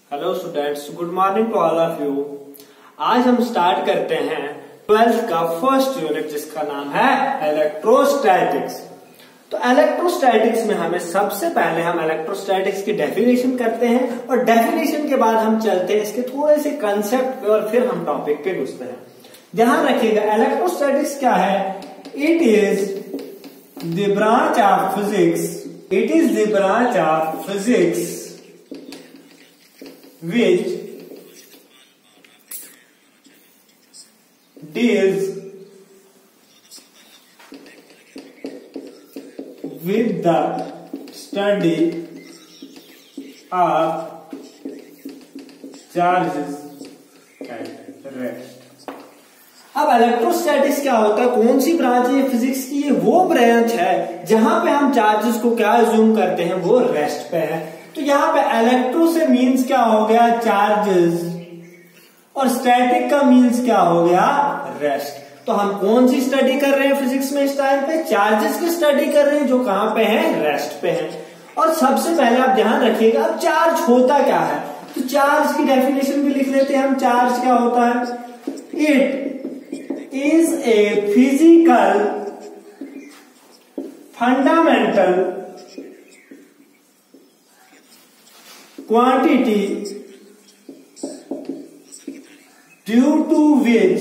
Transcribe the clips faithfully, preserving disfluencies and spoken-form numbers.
Hello students, good morning to all of you. आज हम start करते हैं ट्वेल्थ का फर्स्ट यूनिट जिसका नाम है इलेक्ट्रोस्टैटिक्स। तो इलेक्ट्रोस्टैटिक्स में हमें सबसे पहले हम इलेक्ट्रोस्टैटिक्स की डेफिनेशन करते हैं और डेफिनेशन के बाद हम चलते हैं इसके थोड़े से कंसेप्ट पे और फिर हम टॉपिक पे घुसते हैं। ध्यान रखिएगा, इलेक्ट्रोस्टैटिक्स क्या है? It is the branch of physics it is the branch of physics which deals with the study of charges at rest। अब इलेक्ट्रोस्टैटिक्स क्या होता है? कौन सी ब्रांच है फिजिक्स की? ये वो ब्रांच है जहां पे हम चार्जेस को क्या अज्यूम करते हैं, वो रेस्ट पे है। तो यहाँ पे इलेक्ट्रो से मीन्स क्या हो गया? चार्जेस, और स्टैटिक का मीन्स क्या हो गया? रेस्ट। तो हम कौन सी स्टडी कर रहे हैं फिजिक्स में इस टाइम पे? चार्जेस की स्टडी कर रहे हैं जो कहां पे हैं? रेस्ट पे हैं। और सबसे पहले आप ध्यान रखिएगा, अब चार्ज होता क्या है? तो चार्ज की डेफिनेशन भी लिख लेते हैं हम। चार्ज क्या होता है? It is a physical fundamental quantity due to which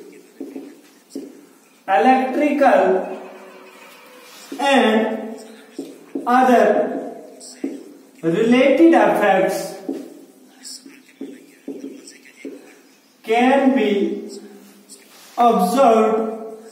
electrical and other related effects can be observed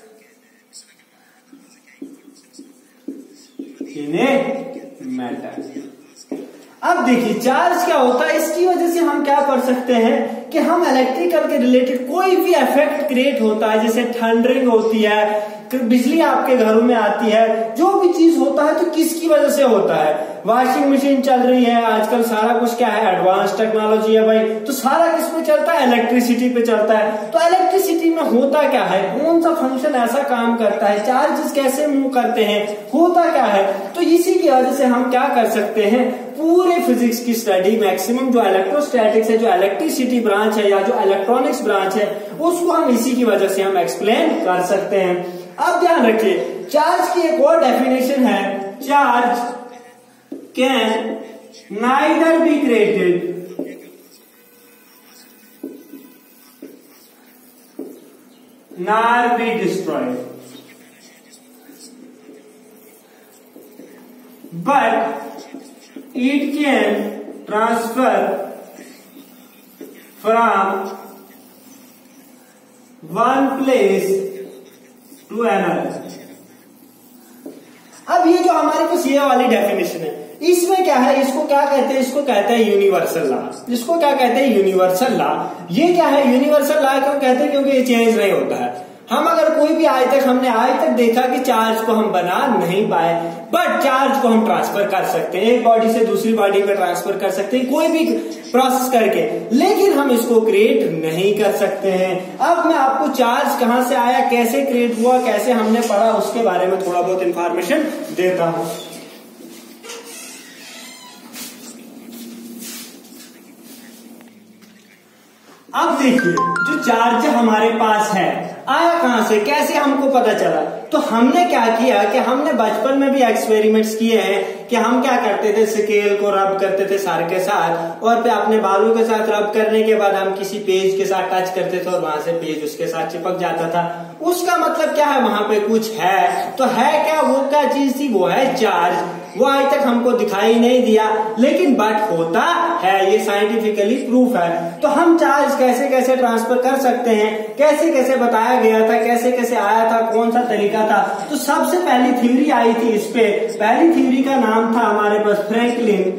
in a matter। अब देखिए, चार्ज क्या होता है? इसकी वजह से हम क्या कर सकते हैं कि हम इलेक्ट्रिकल के रिलेटेड कोई भी इफेक्ट क्रिएट होता है, जैसे थंडरिंग होती है, बिजली आपके घरों में आती है, जो भी चीज होता है तो किसकी वजह से होता है? वॉशिंग मशीन चल रही है आजकल, सारा कुछ क्या है? एडवांस टेक्नोलॉजी है भाई। तो सारा किस पे चलता है? इलेक्ट्रिसिटी पे चलता है। तो इलेक्ट्रिसिटी में होता क्या है? कौन सा फंक्शन ऐसा काम करता है? चार्जेस कैसे मूव करते हैं? होता क्या है? तो इसी की वजह से हम क्या कर सकते हैं, पूरे फिजिक्स की स्टडी मैक्सिमम जो इलेक्ट्रोस्टैटिक्स है, जो इलेक्ट्रिसिटी ब्रांच है या जो इलेक्ट्रॉनिक्स ब्रांच है, उसको हम इसी की वजह से हम एक्सप्लेन कर सकते हैं। अब ध्यान रखिए, चार्ज की एक और डेफिनेशन है, charge can neither be created nor be destroyed but it can transfer from one place to another। अब ये जो हमारे पास ये वाली डेफिनेशन है, इसमें क्या है? इसको क्या कहते हैं? इसको कहते हैं यूनिवर्सल लॉ। इसको क्या कहते हैं? Universal law. ये क्या है? यूनिवर्सल लॉ क्यों कहते हैं? क्योंकि ये चेंज नहीं होता है। हम अगर कोई भी आज तक हमने आज तक देखा कि चार्ज को हम बना नहीं पाए, बट चार्ज को हम ट्रांसफर कर सकते हैं, एक बॉडी से दूसरी बॉडी में ट्रांसफर कर सकते हैं कोई भी प्रोसेस करके, लेकिन हम इसको क्रिएट नहीं कर सकते हैं। अब मैं आपको चार्ज कहां से आया, कैसे क्रिएट हुआ, कैसे हमने पढ़ा, उसके बारे में थोड़ा बहुत इंफॉर्मेशन देता हूं। अब देखिए, जो चार्ज हमारे पास है आया कहां से, कैसे हमको पता चला? तो हमने क्या किया कि हमने बचपन में भी एक्सपेरिमेंट्स किए हैं कि हम क्या करते थे, स्केल को रब करते थे सर के साथ, और फिर अपने बालों के साथ रब करने के बाद हम किसी पेज के साथ टच करते थे और वहां से पेज उसके साथ चिपक जाता था। उसका मतलब क्या है? वहां पे कुछ है। तो है क्या? वो क्या चीज थी? वो है चार्ज। वो आज तक हमको दिखाई नहीं दिया, लेकिन बट होता है, ये साइंटिफिकली प्रूफ है। तो हम चार्ज कैसे कैसे ट्रांसफर कर सकते हैं, कैसे कैसे बताया गया था, कैसे कैसे आया था, कौन सा तरीका था? तो सबसे पहली थ्योरी आई थी इस पे, पहली थ्योरी का नाम था हमारे पास Franklin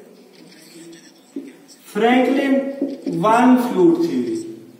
Franklin one fluid theory.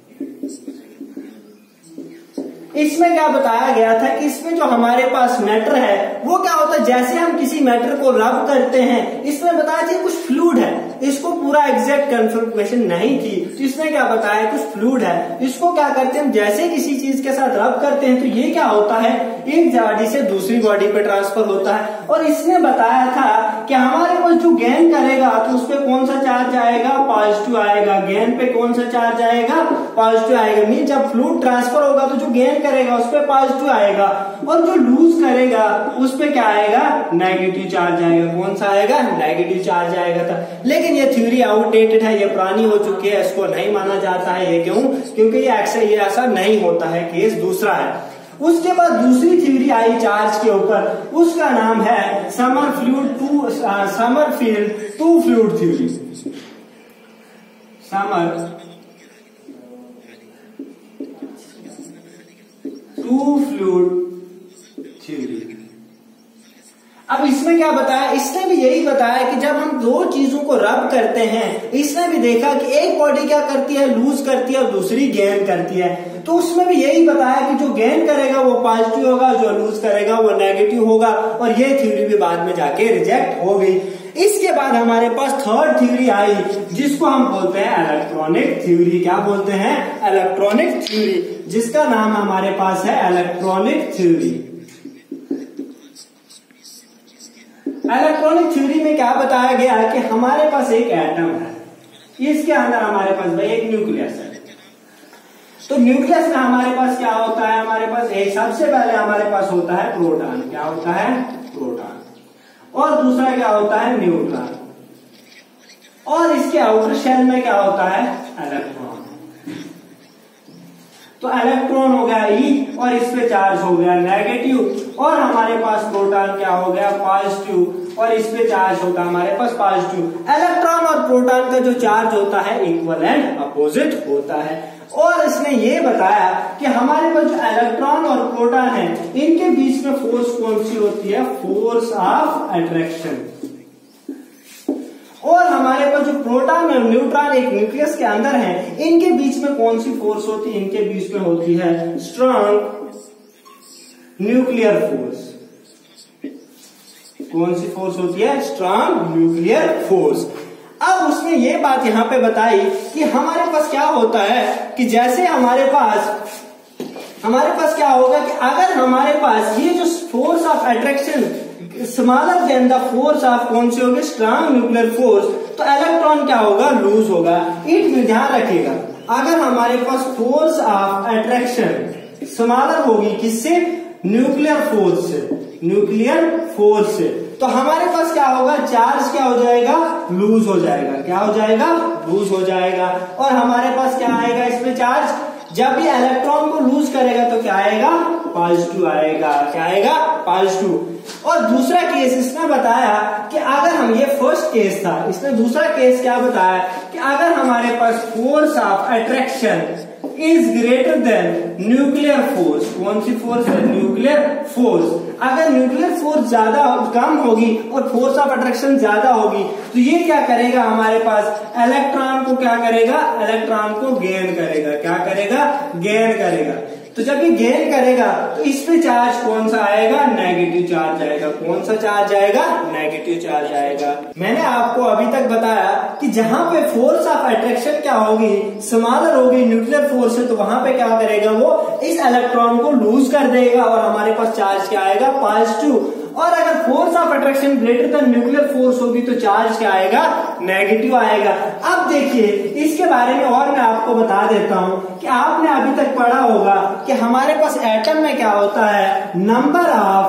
इसमें क्या बताया गया था कि इसमें जो हमारे पास मैटर है वो क्या होता है, जैसे हम किसी मैटर को रब करते हैं, इसमें बताया था कुछ फ्लूइड है, इसको पूरा एग्जैक्ट कंफर्मेशन नहीं थी, तो इसमें क्या बताया कुछ फ्लूइड है, इसको क्या करते हैं जैसे किसी चीज के साथ रब करते हैं तो ये क्या होता है एक बॉडी से दूसरी बॉडी पे ट्रांसफर होता है। और इसने बताया था कि हमारे पास जो गेन करेगा तो उस पे कौन सा चार्ज आएगा, पॉजिटिव आएगा। गेन पे कौन सा चार्ज आएगा, पॉजिटिव आएगा। मीन जब फ्लूइड ट्रांसफर होगा तो जो गेन करेगा उस पे पॉजिटिव आएगा और जो लूज करेगा उस पे क्या आएगा, नेगेटिव चार्ज आएगा। कौन सा आएगा, नेगेटिव चार्ज आएगा था। लेकिन ये थ्योरी आउटडेटेड है, ये पुरानी हो चुकी है, इसको नहीं माना जाता है। ये क्यों, क्योंकि ये ऐसा ये ऐसा नहीं होता है, केस दूसरा है। उसके बाद दूसरी थ्योरी आई चार्ज के ऊपर, उसका नाम है Sommerfeld two Sommerfeld two fluid theory. Summer two fluid theory. अब इसमें क्या बताया, इसने भी यही बताया कि जब हम दो चीजों को रब करते हैं, इसने भी देखा कि एक बॉडी क्या करती है, लूज करती है और दूसरी गेन करती है। तो उसमें भी यही बताया कि जो गेन करेगा वो पॉजिटिव होगा, जो लूज करेगा वो नेगेटिव होगा। और ये थ्योरी भी बाद में जाके रिजेक्ट हो गई। इसके बाद हमारे पास थर्ड थ्योरी आई जिसको हम बोलते हैं इलेक्ट्रॉनिक थ्योरी। क्या बोलते हैं, इलेक्ट्रॉनिक थ्योरी, जिसका नाम हमारे पास है इलेक्ट्रॉनिक थ्योरी। इलेक्ट्रॉनिक थ्योरी में क्या बताया गया कि हमारे पास एक एटम है, इसके अंदर हमारे पास भाई एक न्यूक्लियस है। तो न्यूक्लियस में हमारे पास क्या होता है, हमारे पास एक सबसे पहले हमारे पास होता है प्रोटॉन। क्या होता है, प्रोटॉन। और दूसरा क्या होता है, न्यूट्रॉन। और इसके आउटर शेल में क्या होता है, इलेक्ट्रॉन। तो इलेक्ट्रॉन हो गया ई और इस पे चार्ज हो गया नेगेटिव। और हमारे पास प्रोटॉन क्या हो गया, पॉजिटिव। और इस पे चार्ज होगा हमारे पास पॉजिटिव। इलेक्ट्रॉन और प्रोटॉन का जो चार्ज होता है इक्वल एंड अपोजिट होता है। और इसने ये बताया कि हमारे पास जो इलेक्ट्रॉन और प्रोटॉन है इनके बीच में फोर्स कौन सी होती है, फोर्स ऑफ अट्रैक्शन। और हमारे पास जो प्रोटॉन और न्यूट्रॉन एक न्यूक्लियस के अंदर है, इनके बीच में कौन सी फोर्स होती है, इनके बीच में होती है स्ट्रॉन्ग न्यूक्लियर फोर्स। कौन सी फोर्स होती है, स्ट्रॉन्ग न्यूक्लियर फोर्स। अब उसने ये बात यहां पे बताई कि हमारे पास क्या होता है कि जैसे हमारे पास हमारे पास क्या होगा कि अगर हमारे पास ये जो force of attraction smaller than the force of कौन सी होगी, स्ट्रॉन्ग न्यूक्लियर फोर्स, तो इलेक्ट्रॉन क्या होगा, लूज होगा। इट में ध्यान रखिएगा, अगर हमारे पास फोर्स ऑफ अट्रैक्शन स्मॉलर होगी किससे, न्यूक्लियर फोर्स से, न्यूक्लियर फोर्स से, तो हमारे पास क्या होगा, चार्ज क्या हो जाएगा, लूज हो जाएगा। क्या हो जाएगा, लूज हो जाएगा। और हमारे पास क्या आएगा इसमें चार्ज, जब ये इलेक्ट्रॉन को लूज करेगा तो क्या आएगा, पॉजिटिव आएगा। क्या आएगा, पॉजिटिव। और दूसरा केस इसने बताया कि अगर हम, ये फर्स्ट केस था, इसने दूसरा केस क्या बताया कि अगर हमारे पास force of attraction is greater than nuclear force. कौन सी फोर्स है, न्यूक्लियर फोर्स। अगर न्यूक्लियर फोर्स ज्यादा कम होगी और फोर्स ऑफ अट्रैक्शन ज्यादा होगी तो ये क्या करेगा, हमारे पास इलेक्ट्रॉन को क्या करेगा, इलेक्ट्रॉन को गेन करेगा। क्या करेगा, गेन करेगा। तो जब ये गेन करेगा तो इस पे चार्ज कौन सा आएगा, नेगेटिव चार्ज आएगा। कौन सा चार्ज आएगा, नेगेटिव चार्ज आएगा। मैंने आपको अभी तक बताया कि जहां पे फोर्स ऑफ अट्रैक्शन क्या होगी, स्मॉलर होगी न्यूक्लियर फोर्स है, तो वहां पे क्या करेगा, वो इस इलेक्ट्रॉन को लूज कर देगा और हमारे पास चार्ज क्या आएगा, पॉजिटिव। और अगर force of attraction greater than nuclear force होगी तो चार्ज क्या आएगा, नेगेटिव आएगा। अब देखिए इसके बारे में और मैं आपको बता देता हूं कि आपने अभी तक पढ़ा होगा कि हमारे पास एटम में क्या होता है, number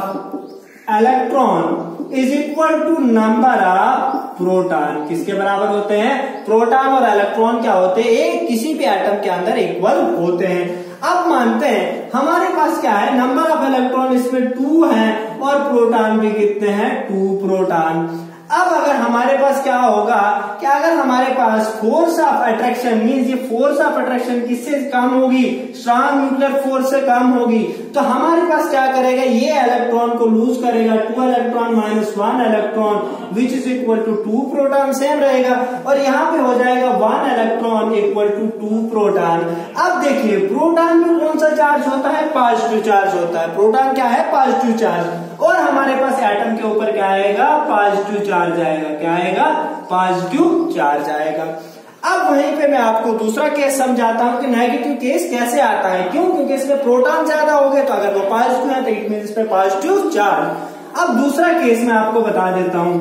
of electron is equal to number of proton. किसके बराबर होते हैं, प्रोटॉन और इलेक्ट्रॉन क्या होते हैं, एक किसी भी एटम के अंदर इक्वल होते हैं। अब मानते हैं हमारे पास क्या है, नंबर ऑफ इलेक्ट्रॉन इसमें टू है और प्रोटॉन भी कितने हैं, टू प्रोटॉन। अब अगर हमारे पास क्या होगा कि अगर हमारे पास फोर्स ऑफ अट्रैक्शन मींस ये फोर्स ऑफ अट्रैक्शन किससे कम होगी, स्ट्रॉन्ग न्यूक्लियर फोर्स से कम होगी, तो हमारे पास क्या करेगा, ये इलेक्ट्रॉन को लूज करेगा। Two electron minus one electron which is equal to two proton same रहेगा। और यहाँ पे हो जाएगा one electron equal to two proton. अब देखिए प्रोटॉन में कौन सा चार्ज होता है, पॉजिटिव चार्ज होता है। प्रोटॉन क्या है, पॉजिटिव चार्ज। और हमारे पास एटम के ऊपर क्या आएगा, पॉजिटिव चार्ज आएगा। क्या आएगा, पॉजिटिव चार्ज आएगा। अब वहीं पे मैं आपको दूसरा केस समझाता हूं कि नेगेटिव केस कैसे आता है। क्यों, क्योंकि इसमें प्रोटॉन ज्यादा हो गए, तो अगर वो पॉजिटिव है तो इट मीन इस पे पॉजिटिव चार्ज। अब दूसरा केस मैं आपको बता देता हूं कि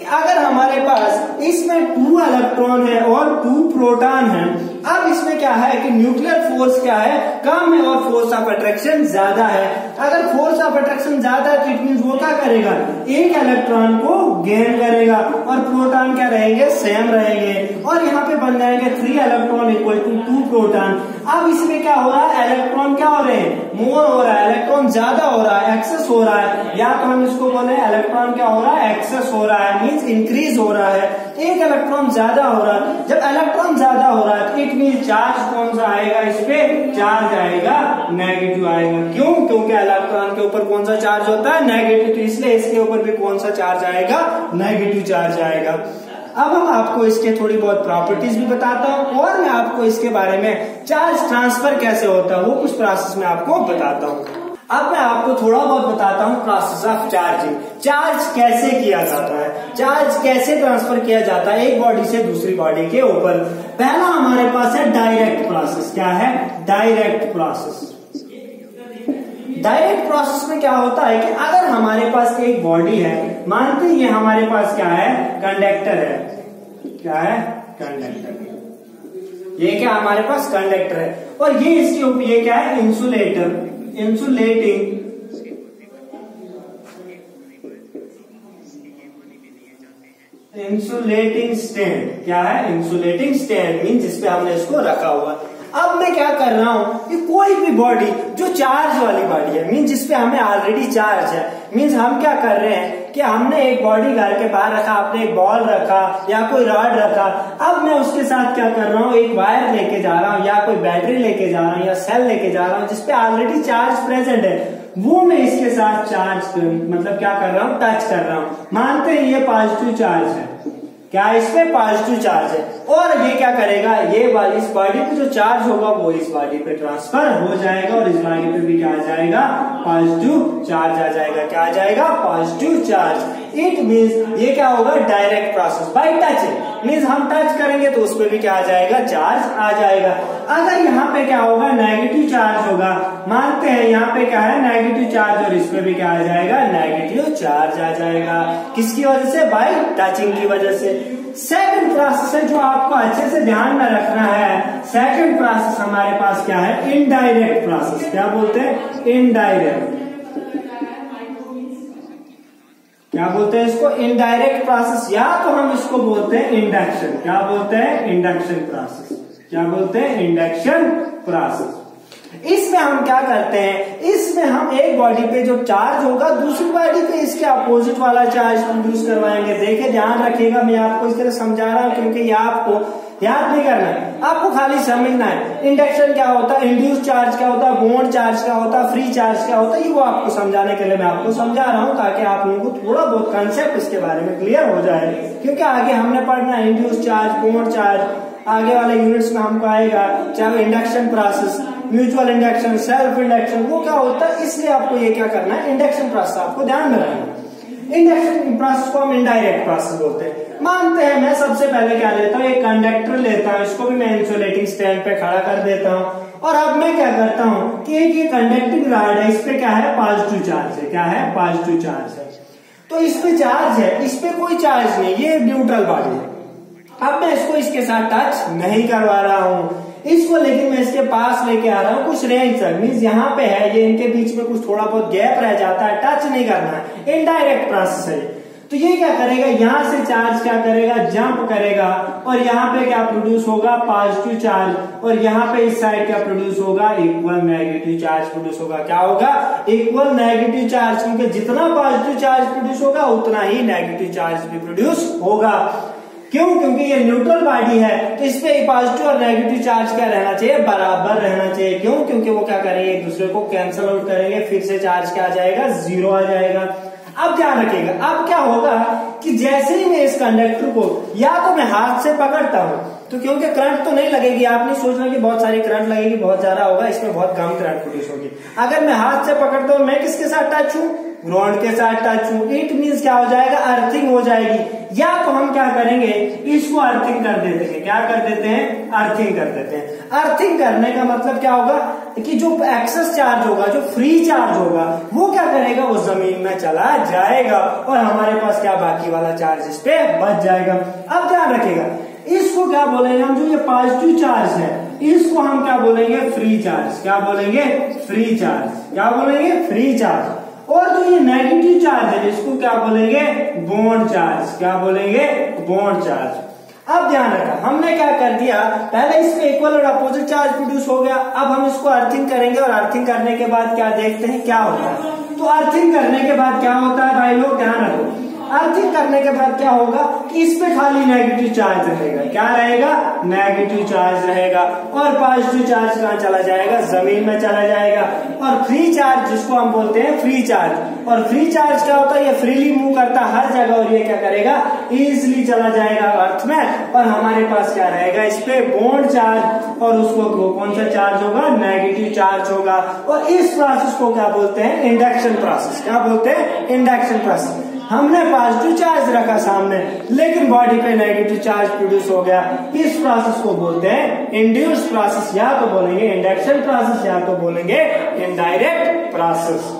अगर हमारे पास इसमें टू इलेक्ट्रॉन है और टू प्रोटॉन है, अब इसमें क्या है कि न्यूक्लियर फोर्स क्या है, कम है और फोर्स ऑफ अट्रैक्शन ज्यादा है। अगर फोर्स ऑफ अट्रैक्शन ज्यादा है तो इट मींस वो क्या करेगा, एक इलेक्ट्रॉन को गेन करेगा और प्रोटॉन क्या रहेंगे, सेम रहेंगे और यहाँ पे बन जाएंगे three electron equal to two proton. अब इसमें क्या हो रहा है, इलेक्ट्रॉन क्या हो रहे हैं, मोर हो रहा है, इलेक्ट्रॉन ज्यादा हो रहा है, एक्सेस हो रहा है, या तो हम इसको बोले इलेक्ट्रॉन क्या हो रहा है, एक्सेस हो रहा है, मींस इंक्रीज हो रहा है, एक इलेक्ट्रॉन ज्यादा हो रहा है। जब इलेक्ट्रॉन ज्यादा हो रहा है तो इट मींस चार्ज कौन सा आएगा, इस पे चार्ज आएगा नेगेटिव आएगा। क्यों, क्योंकि इलेक्ट्रॉन के ऊपर कौन सा चार्ज होता है, नेगेटिव, तो इसलिए इसके ऊपर भी कौन सा चार्ज आएगा, नेगेटिव चार्ज आएगा। अब हम आपको इसके थोड़ी बहुत प्रॉपर्टीज भी बताता हूँ और मैं आपको इसके बारे में चार्ज ट्रांसफर कैसे होता है वो कुछ प्रोसेस में आपको बताता हूँ। अब मैं आपको थोड़ा बहुत बताता हूँ प्रोसेस ऑफ चार्जिंग, चार्ज कैसे किया जाता है, चार्ज कैसे ट्रांसफर किया जाता है एक बॉडी से दूसरी बॉडी के ऊपर। पहला हमारे पास है डायरेक्ट प्रोसेस। क्या है, डायरेक्ट प्रोसेस। डायरेक्ट प्रोसेस में क्या होता है कि अगर हमारे पास एक बॉडी है, मानते हैं ये हमारे पास क्या है, कंडक्टर है, क्या है, कंडक्टर, ये क्या हमारे पास कंडक्टर है और ये इसके ऊपर ये क्या है, इंसुलेटर, इंसुलेटिंग इंसुलेटिंग स्टैंड। क्या है, इंसुलेटिंग स्टैंड मीन जिसपे हमने इसको रखा हुआ। अब मैं क्या कर रहा हूं कि कोई भी बॉडी जो चार्ज वाली बॉडी है, मीन जिसपे हमें ऑलरेडी चार्ज है, मीन्स हम क्या कर रहे हैं कि हमने एक बॉडी घर के बाहर रखा, आपने एक बॉल रखा या कोई रॉड रखा, अब मैं उसके साथ क्या कर रहा हूँ, एक वायर लेके जा रहा हूँ या कोई बैटरी लेके जा रहा हूँ या सेल लेके जा रहा हूँ जिसपे ऑलरेडी चार्ज प्रेजेंट है, वो मैं इसके साथ चार्ज मतलब क्या कर रहा हूँ, टच कर रहा हूँ। मानते हैं ये पॉजिटिव चार्ज है, क्या इस पे पॉजिटिव चार्ज है और ये क्या करेगा, ये इस बॉडी पे जो चार्ज होगा वो इस बॉडी पे ट्रांसफर हो जाएगा और इस बॉडी पे भी क्या आ जाएगा, पॉजिटिव चार्ज आ जाएगा। क्या आ जाएगा, पॉजिटिव चार्ज। इट मीन्स ये क्या होगा, direct process by touching, means हम टच करेंगे तो उस पर भी क्या आ जाएगा, चार्ज आ जाएगा। अगर यहाँ पे क्या होगा, नेगेटिव चार्ज होगा, मानते हैं यहाँ पे क्या है, नेगेटिव चार्ज और इस पे भी क्या आ जाएगा, नेगेटिव चार्ज आ जाएगा। किसकी वजह से, बाय टचिंग की वजह से। सेकंड प्रोसेस है जो आपको अच्छे से ध्यान में रखना है, सेकंड प्रोसेस हमारे पास क्या है, इनडायरेक्ट प्रोसेस। क्या बोलते हैं, इनडायरेक्ट, क्या बोलते हैं इसको, इनडायरेक्ट प्रोसेस, या तो हम इसको बोलते हैं इंडक्शन। क्या बोलते हैं, इंडक्शन प्रोसेस। क्या बोलते हैं, इंडक्शन प्रोसेस। इसमें हम क्या करते हैं, इसमें हम एक बॉडी पे जो चार्ज होगा दूसरी बॉडी पे इसके अपोजिट वाला चार्ज प्रोड्यूस करवाएंगे। देखिए ध्यान रखिएगा, मैं आपको इस तरह समझा रहा हूं क्योंकि ये आपको याद नहीं करना है, आपको खाली समझना है। इंडक्शन क्या होता है, इंड्यूस चार्ज क्या होता है, बॉन्ड चार्ज क्या होता है, फ्री चार्ज क्या होता है, ये वो आपको समझाने के लिए मैं आपको समझा रहा हूं ताकि आप लोगों को थोड़ा बहुत कंसेप्ट इसके बारे में क्लियर हो जाए, क्योंकि आगे हमने पढ़ना है इंड्यूस चार्ज, बॉन्ड चार्ज, आगे वाले यूनिट्स में हमको आएगा, चाहे induction process, mutual induction, self induction, वो क्या होता है। इसलिए आपको ये क्या करना है, इंडक्शन प्रोसेस आपको ध्यान में रखना है। इंडक्शन प्रोसेस को हम इनडायरेक्ट प्रोसेस बोलते हैं। मानते हैं मैं सबसे पहले क्या लेता हूँ, एक कंडक्टर लेता हूँ, इसको भी मैं इंसुलेटिंग स्टैंड पे खड़ा कर देता हूँ और अब मैं क्या करता हूँ कि एक ये कंडक्टिंग रॉड है, इस पे क्या है, पॉजिटिव चार्ज है। क्या है, पॉजिटिव चार्ज है, तो इस पे चार्ज है, इस पे कोई चार्ज नहीं, ये न्यूट्रल बॉडी है। अब मैं इसको इसके साथ टच नहीं करवा रहा हूँ इसको, लेकिन मैं इसके पास लेके आ रहा हूँ कुछ रेंज तक, मीन्स यहाँ पे है, ये इनके बीच में कुछ थोड़ा बहुत गैप रह जाता है, टच नहीं करना है, इनडायरेक्ट प्रोसेस है। तो ये क्या करेगा, यहाँ से चार्ज क्या करेगा, जंप करेगा और यहाँ पे क्या प्रोड्यूस होगा, पॉजिटिव चार्ज, और यहाँ पे इस साइड क्या प्रोड्यूस होगा, इक्वल नेगेटिव चार्ज प्रोड्यूस होगा। क्या होगा, इक्वल नेगेटिव चार्ज, क्योंकि जितना पॉजिटिव चार्ज प्रोड्यूस होगा उतना ही नेगेटिव चार्ज भी प्रोड्यूस होगा। क्यों, क्योंकि ये न्यूट्रल बॉडी है तो इस पे पॉजिटिव और नेगेटिव चार्ज क्या रहना चाहिए, बराबर रहना चाहिए। क्यों, क्योंकि वो क्या करेंगे, एक दूसरे को कैंसिल आउट करेंगे, फिर से चार्ज क्या आ जाएगा, जीरो आ जाएगा। अब ध्यान रखिएगा, अब क्या होगा कि जैसे ही मैं इस कंडक्टर को या तो मैं हाथ से पकड़ता हूं तो क्योंकि करंट तो नहीं लगेगी, आप नहीं सोचना कि बहुत सारी करंट लगेगी, बहुत ज्यादा होगा, इसमें बहुत कम करंट प्रोड्यूस होगी। अगर मैं हाथ से पकड़ता हूं, मैं किसके साथ टच हूं, ग्राउंड के साथ टच हूं, इट मीन्स क्या हो जाएगा, अर्थिंग हो जाएगी। या तो हम क्या करेंगे, इसको अर्थिंग कर देते हैं। क्या कर देते हैं? अर्थिंग कर देते हैं। अर्थिंग करने का मतलब क्या होगा कि जो एक्सेस चार्ज होगा, जो फ्री चार्ज होगा, वो क्या करेगा, वो जमीन में चला जाएगा और हमारे पास क्या बाकी वाला चार्ज इस पे बच जाएगा। अब ध्यान रखिएगा, इसको क्या बोलेंगे हम, जो ये पॉजिटिव चार्ज है इसको हम क्या बोलेंगे, फ्री चार्ज। क्या बोलेंगे? Free charge. क्या बोलेंगे? Free charge. और जो ये नेगेटिव चार्ज है इसको क्या बोलेंगे, बॉन्ड चार्ज। क्या बोलेंगे? Bond charge. अब ध्यान रखा, हमने क्या कर दिया, पहले इसमें इक्वल और अपोजिट चार्ज प्रोड्यूस हो गया। अब हम इसको अर्थिंग करेंगे और अर्थिंग करने के बाद क्या देखते हैं क्या होता है। तो अर्थिंग करने के बाद क्या होता है भाई लोग, ध्यान रखो, अर्थिंग करने के बाद क्या होगा कि इस पे खाली नेगेटिव चार्ज रहेगा। क्या रहेगा? नेगेटिव चार्ज रहेगा। और पॉजिटिव चार्ज कहाँ चला जाएगा, जमीन में चला जाएगा। और फ्री चार्ज जिसको हम बोलते हैं फ्री चार्ज, और फ्री चार्ज क्या होता है, ये फ्रीली मूव करता है हर जगह और ये क्या करेगा, इजिली चला जाएगा अर्थ में। और हमारे पास क्या रहेगा, इस पे बॉन्ड चार्ज, और उसको कौन सा चार्ज होगा, नेगेटिव चार्ज होगा। और इस प्रोसेस को क्या बोलते हैं, इंडक्शन प्रोसेस। क्या बोलते हैं? Induction process. हमने पॉजिटिव चार्ज रखा सामने, लेकिन बॉडी पे नेगेटिव चार्ज प्रोड्यूस हो गया। इस प्रोसेस को बोलते हैं इंड्यूस प्रोसेस, या तो बोलेंगे इंडक्शन प्रोसेस या तो बोलेंगे इनडायरेक्ट प्रोसेस।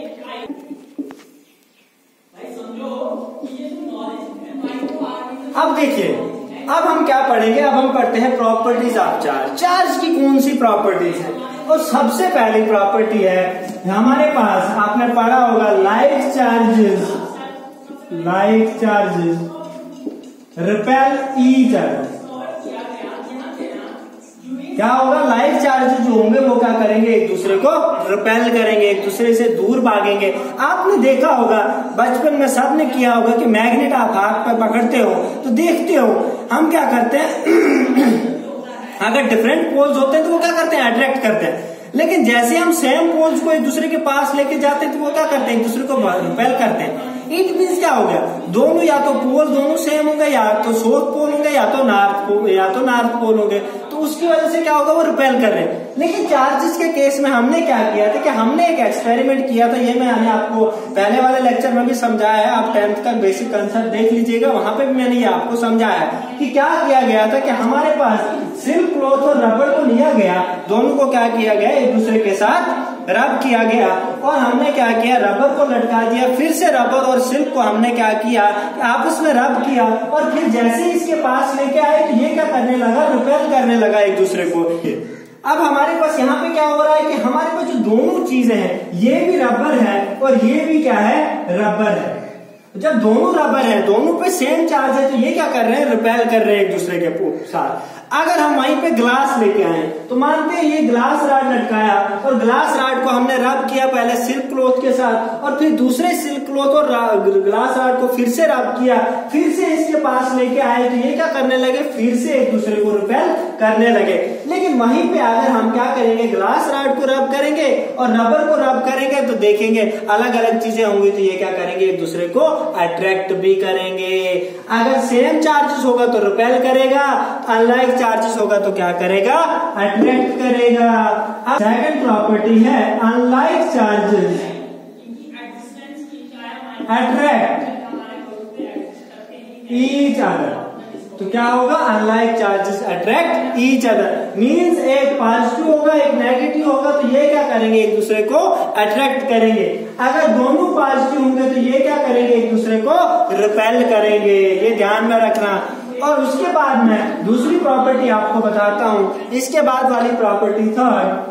अब देखिए, अब हम क्या पढ़ेंगे, अब हम पढ़ते हैं प्रॉपर्टीज ऑफ चार्ज। चार्ज की कौन सी प्रॉपर्टीज है, और सबसे पहली प्रॉपर्टी है हमारे पास, आपने पढ़ा होगा, like charges like charges repel each other. क्या होगा, लाइक चार्जेस जो होंगे वो क्या करेंगे, एक दूसरे को रिपेल करेंगे, एक दूसरे से दूर भागेंगे। आपने देखा होगा, बचपन में सबने किया होगा कि मैग्नेट आप हाथ पर पकड़ते हो तो देखते हो हम क्या करते हैं अगर डिफरेंट पोल्स होते हैं तो वो क्या करते हैं, अट्रैक्ट करते हैं। लेकिन जैसे हम सेम पोल्स को एक दूसरे के पास लेके जाते हैं तो वो क्या करते हैं, एक दूसरे को रिपेल करते हैं। इट मीन्स क्या हो गया, दोनों या तो पोल दोनों सेम होंगे, या तो साउथ पोल होंगे, या तो नॉर्थ पोल या तो नॉर्थ पोल होंगे, तो उसकी वजह से क्या होगा, वो रिपेल कर रहे हैं। लेकिन चार्जेस के केस में हमने क्या किया था कि हमने एक एक्सपेरिमेंट किया था, ये मैंने आपको पहले वाले लेक्चर में भी समझाया है, आप टेंथ का बेसिक कंसेप्ट देख लीजिएगा, वहां पे भी मैंने ये आपको समझाया कि क्या किया गया था कि हमारे पास सिल्क क्लॉथ और रबर को लिया गया, दोनों को क्या किया गया, एक दूसरे के साथ रब किया गया, और हमने क्या किया, रबर को लटका दिया, फिर से रबर और सिल्क को हमने क्या किया, आपस में रब किया, और फिर जैसे ही इसके पास लेके आए तो ये क्या करने लगा, रिपेल करने लगा एक दूसरे को। अब हमारे पास यहाँ पे क्या हो रहा है कि हमारे पास जो दोनों चीजें हैं, ये भी रबर है और ये भी क्या है, रबर है। जब दोनों रबर है, दोनों पे सेम चार्ज है, तो ये क्या कर रहे हैं, रिपेल कर रहे हैं एक दूसरे के साथ। अगर हम वहीं पे ग्लास लेके आए तो मानते हैं ये ग्लास राड लटकाया और ग्लास राड को हमने रब किया पहले सिल्क क्लॉथ के साथ, और फिर दूसरे सिल्क क्लॉथ और ग्लास राड को फिर से रब किया, फिर से इसके पास लेके आए तो ये क्या करने लगे, फिर से एक दूसरे को रिपेल करने लगे। लेकिन वहीं पे अगर हम क्या करेंगे, ग्लास राड को रब करेंगे और रबर को रब करेंगे तो देखेंगे अलग अलग चीजें होंगी, तो ये क्या करेंगे, एक दूसरे को अट्रैक्ट भी करेंगे। अगर सेम चार्जेस होगा तो रिपेल करेगा, अनलाइक चार्जेस होगा तो क्या करेगा, अट्रैक्ट करेगा। अब सेकंड प्रॉपर्टी है unlike charges attract each other. तो क्या होगा, unlike charges attract each other means एक पॉजिटिव होगा एक नेगेटिव होगा, तो ये क्या करेंगे, एक दूसरे को अट्रैक्ट करेंगे। अगर दोनों पॉजिटिव होंगे तो ये क्या करेंगे, एक दूसरे को रिपेल करेंगे। ये ध्यान में रखना। और उसके बाद में दूसरी प्रॉपर्टी आपको बताता हूं, इसके बाद वाली property third,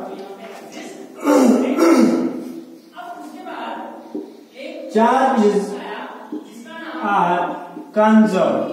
charges are conserve.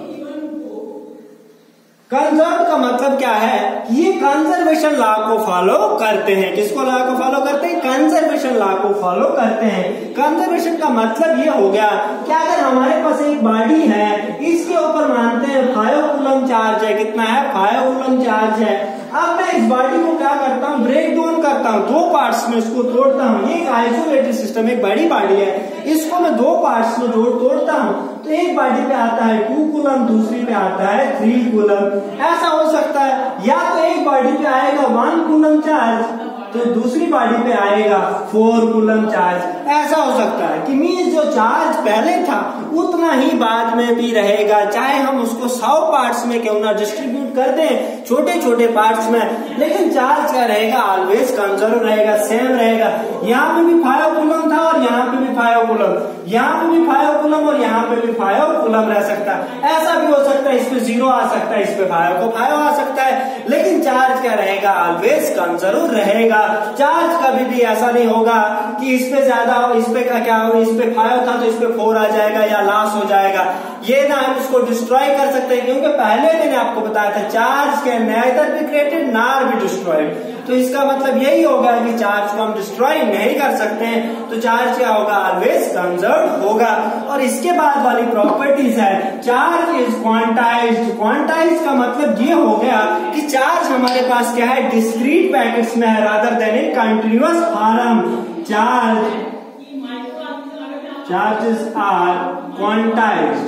Conserve का मतलब क्या है, ये कंजर्वेशन लॉ को फॉलो करते हैं। किसको लॉ को फॉलो करते हैं, कंजर्वेशन लॉ को फॉलो करते हैं। कंजर्वेशन का मतलब ये हो गया कि अगर हमारे पास एक बॉडी है, इसके ऊपर मानते हैं फाइव कूलम चार्ज है, कितना है, फाइव कूलम चार्ज है। अब मैं इस बॉडी को क्या करता हूँ, ब्रेक डाउन करता हूँ, दो पार्ट्स में इसको तोड़ता हूँ। ये एक आइसोलेटेड सिस्टम, एक बड़ी बॉडी है, इसको मैं दो पार्ट्स में जोड़ तोड़ता हूँ। तो एक बॉडी पे आता है टू कूलम, दूसरी पे आता है थ्री कूलम। ऐसा हो सकता है, या तो एक बॉडी पे आएगा वन कूलम चार्ज, तो दूसरी बॉडी पे आएगा फोर कूलम चार्ज। ऐसा हो सकता है कि मीन्स जो चार्ज पहले था उतना ही बाद में भी रहेगा, चाहे हम उसको सौ पार्ट्स में क्यों ना डिस्ट्रीब्यूट कर दें, छोटे छोटे पार्ट्स में, लेकिन चार्ज क्या रहेगा, ऑलवेज कंजर्व रहेगा, सेम रहेगा। यहाँ पे भी फाइव कूलम था और यहाँ पे भी फाइव कूलम, यहाँ पे भी फाइव कूलम और यहाँ पे भी फाइव कूलम रह सकता है। ऐसा भी हो सकता है इस पे जीरो आ सकता है, इस पे फाइव को फाइव आ सकता है, लेकिन चार्ज क्या रहेगा, ऑलवेज कंजर्व रहेगा। चार्ज कभी भी ऐसा नहीं होगा कि इस पे ज्यादा हो, इस पे का क्या हो, इस पे फाइव था तो इस पे फोर आ जाएगा या लॉस हो जाएगा। ये ना हम इसको डिस्ट्रॉय कर सकते हैं, क्योंकि पहले मैंने आपको बताया था charge can neither be created nor be destroyed. तो इसका मतलब यही होगा कि चार्ज को हम डिस्ट्रॉय नहीं कर सकते हैं, तो चार्ज क्या होगा, ऑलवेज कंजर्व होगा। और इसके बाद वाली प्रॉपर्टीज है चार्ज इज क्वांटाइज्ड। क्वांटाइज्ड का मतलब ये हो गया कि चार्ज हमारे पास क्या है, डिस्क्रीट पैकेट्स में है rather than in continuous form. Charge charges are quantized.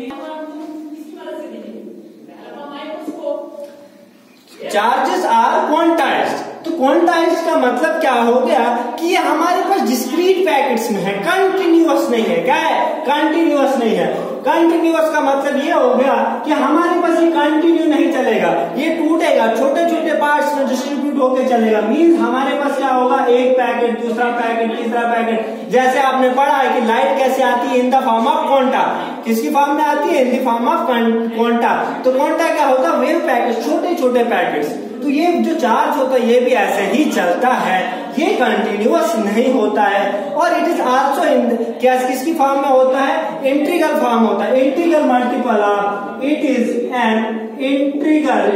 Charges are quantized. तो क्वांटाइज्ड का मतलब क्या हो गया कि ये हमारे पास डिस्क्रीट पैकेट्स में है, कंटिन्यूअस नहीं है। क्या है, कंटिन्यूअस नहीं है। कंटिन्यूअस का मतलब ये हो गया कि हमारे पास ये कंटिन्यू नहीं चलेगा, ये टूटेगा, छोटे छोटे पार्ट्स में डिस्ट्रीब्यूट होकर चलेगा। मींस हमारे पास क्या होगा, एक पैकेट, दूसरा पैकेट, तीसरा पैकेट। जैसे आपने पढ़ा है कि लाइट कैसे आती है, in the form of quanta. किसकी फॉर्म में आती है, in the form of quanta. तो क्वांटा क्या होता है, वेव पैकेट, छोटे छोटे पैकेट्स। तो ये जो चार्ज होता है ये भी ऐसे ही चलता है, ये कंटिन्यूअस नहीं होता है। और इट इज आल्सो इन क्या किसकी फॉर्म में होता है, इंटीग्रल फॉर्म होता है। Integral multiple of, it is an integral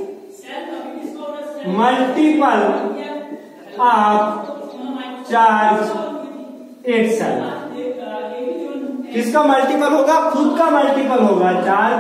multiple of charge itself. किसका मल्टीपल होगा, खुद का मल्टीपल होगा,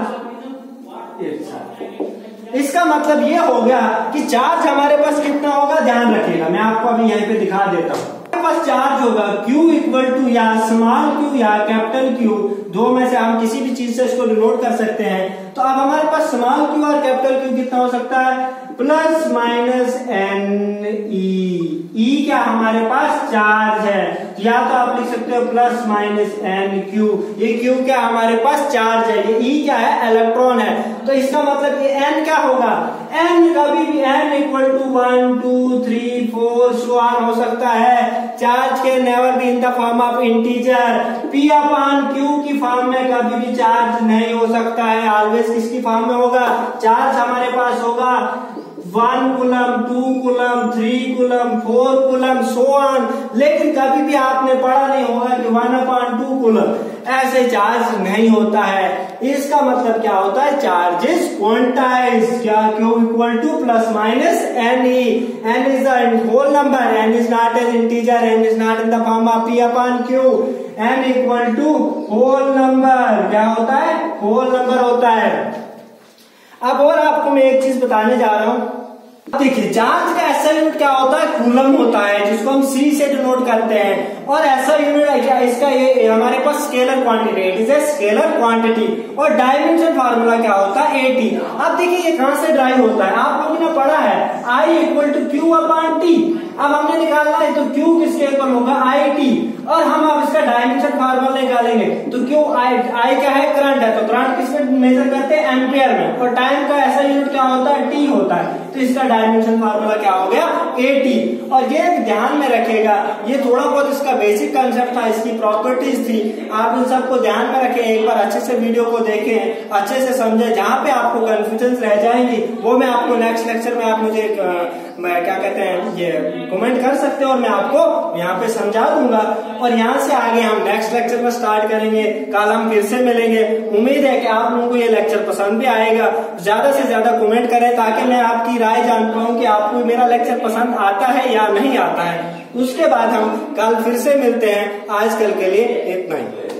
चार्ज इटसेल्फ। इसका मतलब ये हो गया कि चार्ज हमारे पास कितना होगा, ध्यान रखिएगा, मैं आपको अभी यहीं पे दिखा देता हूँ। हमारे पास चार्ज होगा Q इक्वल टू या स्मॉल q या कैपिटल Q, दो में से हम किसी भी चीज से इसको डिनोट कर सकते हैं। तो अब हमारे पास स्मॉल q और कैपिटल Q कितना हो सकता है, plus minus n e. E क्या हमारे पास चार्ज है, या तो आप लिख सकते हो प्लस माइनस एन क्यू। ये क्यू क्या हमारे पास चार्ज है, ये ई क्या है, इलेक्ट्रॉन है। तो इसका मतलब ये एन क्या होगा, एन कभी भी n equal to one two three four so on हो सकता है। Charge can never be in the form of integer. P upon q की फॉर्म में कभी भी चार्ज नहीं हो सकता है, ऑलवेज किसकी फॉर्म में होगा, चार्ज हमारे पास होगा one coulomb, two coulomb, three coulomb, four coulomb, so on. लेकिन कभी भी आपने पढ़ा नहीं होगा कि वन अपॉन टू कूलम, ऐसे चार्ज नहीं होता है। इसका मतलब क्या होता है, चार्ज इज क्वांटाइज्ड। क्या, q equal to plus minus n e. N is the whole number, n is not an integer, n is not in the form of p upon q. N equal to whole number, क्या होता है, whole number होता है। अब और आपको मैं एक चीज बताने जा रहा हूं। देखिए चार्ज का ऐसा यूनिट क्या होता है, कूलम होता है, जिसको हम सी से डिनोट करते हैं। और ऐसा यूनिट क्या, इसका ये हमारे पास scalar quantity, it is a scalar quantity. और डायमेंशन फार्मूला क्या होता है, एटी। अब देखिए ये कहां से ड्राइव होता है, आप लोगों ने पढ़ा है I equal to q upon t. अब हमने निकालना है तो क्यू किसके इक्वल होगा, आई टी। और हम अब इसका डायमेंशन फार्मूला निकालेंगे तो क्यू आई, आई क्या है, करंट है, तो करंट किसमें मेजर करते हैं, एम्पियर में। और टाइम का ऐसा यूनिट क्या होता है, टी होता है। तो इसका डायमेंशन फार्मूला क्या हो गया, एटी। और ये ध्यान में रखेगा, ये थोड़ा बहुत इसका बेसिक कंसेप्ट था, इसकी प्रॉपर्टीज थी, आप इन सबको ध्यान में रखें। एक बार अच्छे से वीडियो को देखें, अच्छे से समझें। जहां पे आपको कंफ्यूजन रह जाएंगी वो मैं आपको नेक्स्ट लेक्चर में, आप मुझे मैं क्या कहते हैं ये कमेंट कर सकते हो और मैं आपको यहाँ पे समझा दूंगा। और यहाँ से आगे हम नेक्स्ट लेक्चर में स्टार्ट करेंगे, कल हम फिर से मिलेंगे। उम्मीद है कि आप लोगों को ये लेक्चर पसंद भी आएगा। ज्यादा से ज्यादा कमेंट करें ताकि मैं आपकी राय जान पाऊँ कि आपको मेरा लेक्चर पसंद आता है या नहीं आता है। उसके बाद हम कल फिर से मिलते हैं। आजकल के लिए इतना ही।